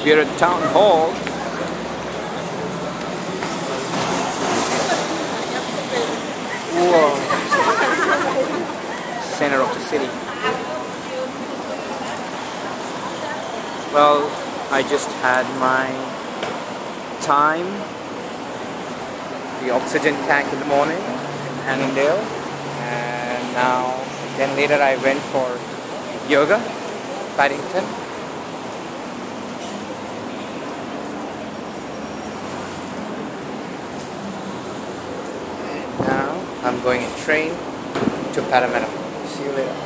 We're at Town Hall. Whoa. Center of the city. Well, I just had my time, the oxygen tank in the morning in Annandale, and now then later I went for yoga, Paddington. And now I'm going in train to Parramatta. See you later.